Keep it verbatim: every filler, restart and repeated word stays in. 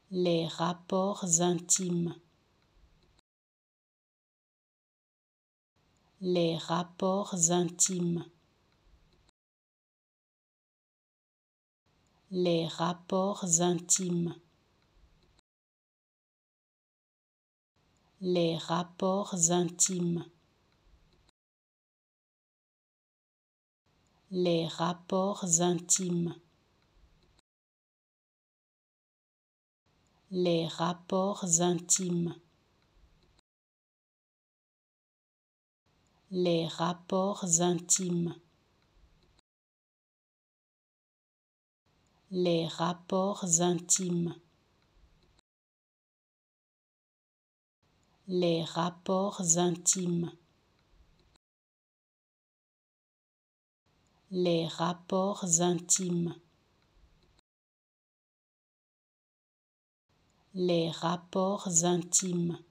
les rapports intimes, les rapports intimes, les rapports intimes, les rapports intimes, les rapports intimes, les rapports intimes, les rapports intimes, les rapports intimes, les rapports intimes, les rapports intimes, les rapports intimes,